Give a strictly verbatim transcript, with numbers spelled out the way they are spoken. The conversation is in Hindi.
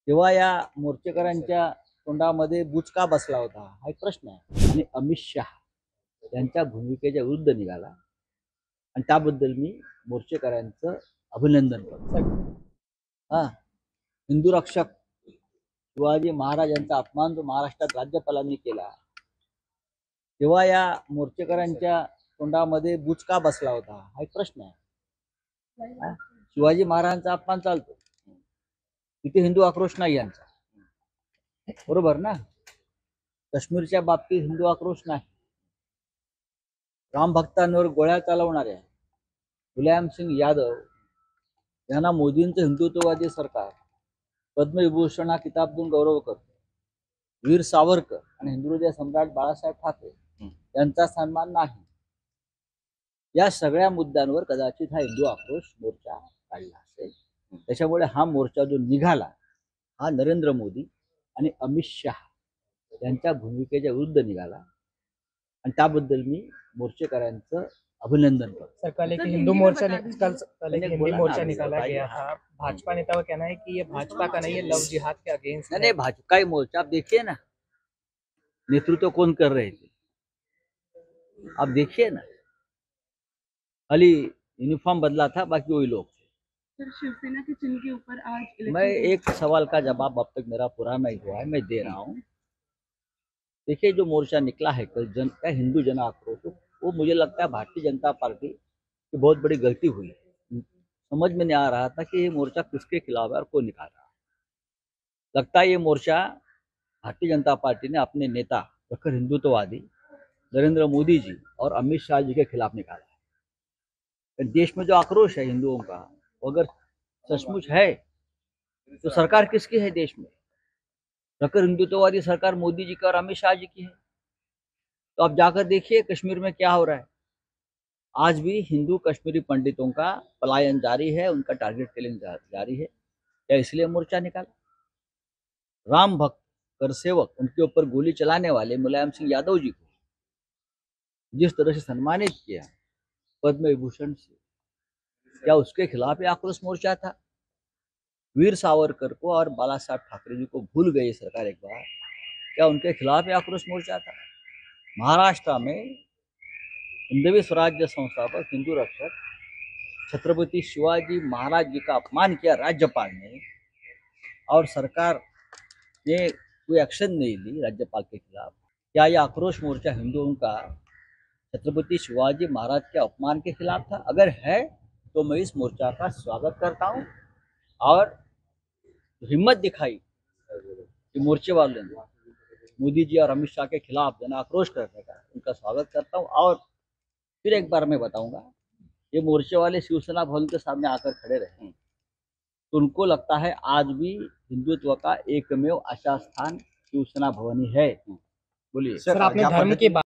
तेव्हा या मोर्चेकरांच्या तोंडामध्ये बुचका बसला होता हा एक प्रश्न आहे. आणि अमित शहा यांच्या भूमिकेच्या विरुद्ध निघाला आणि त्याबद्दल मी मोर्चेकरांचं अभिनंदन करतो. हा हिंदू रक्षक शिवाजी महाराज यांचा अपमान जो महाराष्ट्रात राज्यपालांनी केला तेव्हा या मोर्चेकरांच्या तोंडामध्ये बुचका बसला होता हा एक प्रश्न आहे. हा? शिवाजी महाराजांचा अपमान चालतो, तिथे हिंदू आक्रोश नाही यांचा, बरोबर ना. काश्मीरच्या बाबतीत हिंदू आक्रोश नाही. राम भक्तांवर गोळ्या चालवणाऱ्या मुलायम सिंग यादव यांना मोदींचं हिंदुत्ववादी सरकार पद्मविभूषण हा किताब देऊन गौरव करतो. वीर सावरकर आणि हिंदुहृदय सम्राट बाळासाहेब ठाकरे यांचा सन्मान नाही. या सगळ्या मुद्द्यांवर कदाचित हा हिंदू आक्रोश मोर्चा काढला असेल. त्याच्यामुळे हा मोर्चा जो निघाला हा नरेंद्र मोदी आणि अमित शहा यांच्या भूमिकेच्या विरुद्ध निघाला आणि त्याबद्दल मी मोर्चेकरांचं अभिनंदन करतो. सर, कल एक हिंदू मोर्चा कल कल एक हिंदी बोला मोर्चा ना, निकाला भाई, गया था। भाजपा नेता का कहना है कि ये भाजपा का नहीं है, लव जिहाद के अगेंस्ट नहीं नहीं भाजपा का ही मोर्चा आप देखिए ना, नेतृत्व कौन कर रहे थे आप देखिए ना. खाली यूनिफॉर्म बदला था, बाकी वही लोग थे. सर, शिवसेना के चिन्ह के ऊपर आज मैं एक सवाल का जवाब अब तक मेरा पूरा नहीं हुआ है, मैं दे रहा हूँ. देखिए जो मोर्चा निकला है कल जन का हिंदू जन आक्रोश, वो मुझे लगता है भारतीय जनता पार्टी की बहुत बड़ी गलती हुई. समझ में नहीं आ रहा था कि ये मोर्चा किसके खिलाफ है और कौन निकाल रहा है. लगता है ये मोर्चा भारतीय जनता पार्टी ने अपने नेता प्रखर हिंदुत्ववादी नरेंद्र मोदी जी और अमित शाह जी के खिलाफ निकाला है. देश में जो आक्रोश है हिंदुओं का, अगर सचमुच है तो सरकार किसकी है देश में? प्रखर हिंदुत्ववादी सरकार मोदी जी का और अमित शाह जी की है. तो आप जाकर देखिए कश्मीर में क्या हो रहा है. आज भी हिंदू कश्मीरी पंडितों का पलायन जारी है, उनका टारगेट किलिंग जारी है. क्या इसलिए मोर्चा निकाला? राम भक्त कर सेवक उनके ऊपर गोली चलाने वाले मुलायम सिंह यादव जी को जिस तरह से सम्मानित किया पद्म विभूषण से, क्या उसके खिलाफ ये आक्रोश मोर्चा था? वीर सावरकर को और बाला साहब ठाकरे जी को भूल गई सरकार एक बार, क्या उनके खिलाफ ये आक्रोश मोर्चा था? महाराष्ट्र में हिंदवी स्वराज्य संस्थापक हिंदू रक्षक छत्रपति शिवाजी महाराज जी का अपमान किया राज्यपाल ने और सरकार ने कोई एक्शन नहीं ली राज्यपाल के खिलाफ. क्या यह आक्रोश मोर्चा हिंदुओं का छत्रपति शिवाजी महाराज के अपमान के खिलाफ था? अगर है तो मैं इस मोर्चा का स्वागत करता हूं और हिम्मत दिखाई कि मोर्चे वालों ने मोदी जी और अमित शाह के खिलाफ जन आक्रोश करने का, उनका स्वागत करता हूं. और फिर एक बार मैं बताऊंगा, ये मोर्चे वाले शिवसेना भवन के सामने आकर खड़े रहे तो उनको लगता है आज भी हिंदुत्व का एकमेव आशा स्थान शिवसेना भवन ही है. बोलिए सर, आपने धर्म की बात